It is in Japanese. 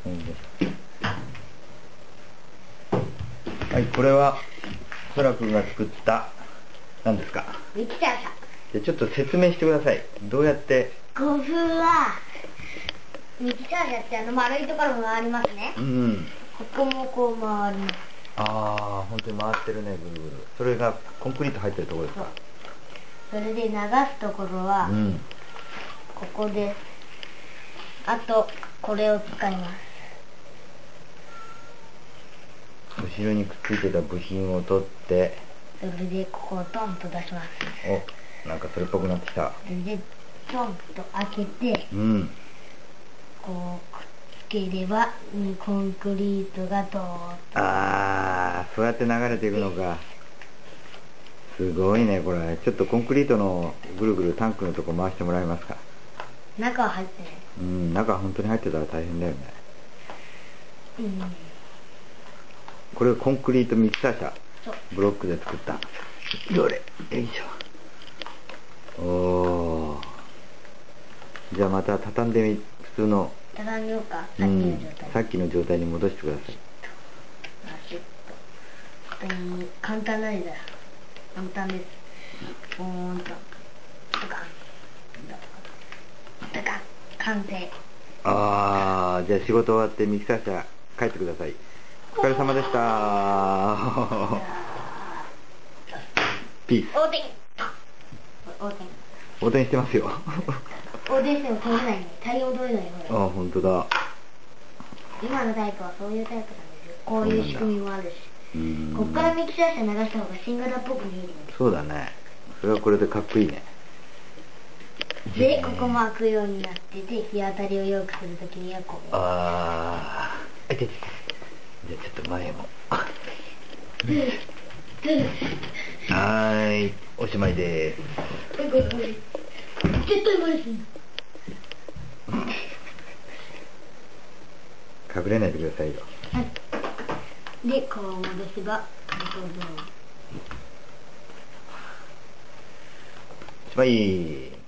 はい、これはそらくんが作った何ですか？ ミキサーさ。 じゃあちょっと説明してください。どうやって？ 古風はミキサー車って丸いところも回りますね。 うん。 ここもこう回ります。 ああ、本当に回ってるね、ぐるぐる。それがコンクリート入ってるところですか？ それで流すところは、 うん。 ここです。あとこれを使います。 後ろにくっついてた部品を取って、 それでここをトンと出します。 お、なんかそれっぽくなってきた。 それでトンと開けて、 うん。 こうくっつければコンクリートが通って。 ああ、そうやって流れていくのか。すごいね、これ。ちょっとコンクリートのぐるぐるタンクのとこ回してもらえますか？ 中は入ってない。 うん、中本当に入ってたら大変だよね。 うん。 これはコンクリートミキサー車。 そう。 ブロックで作った。どれ？よいしょ。おー。じゃあまた畳んでみ、普通の。 畳みようか。 うん、さっきの状態に戻してください。 簡単なんだよ。簡単です。ポーンと。ドカン。ドカン。完成。 ああ、じゃあ仕事終わってミキサー車帰ってください。お疲れ様でした。ピース。 横転。横転。 横転してますよ。 横転しても取れないね。タイヤ戻れないよ。 ああ、本当だ。 今のタイプはそういうタイプなんですよ。こういう仕組みもあるし。こっからミキサー車流した方が新型っぽく見えるんです。 そうだね。それはこれでかっこいいね。 で、ここも開くようになってて、日当たりを良くするときにはこう。 ああ、じゃあちょっと前も。はーい、おしまいでーす。 絶対無理すんの。 隠れないでくださいよ。 はい。で、こう戻せば、 おしまい。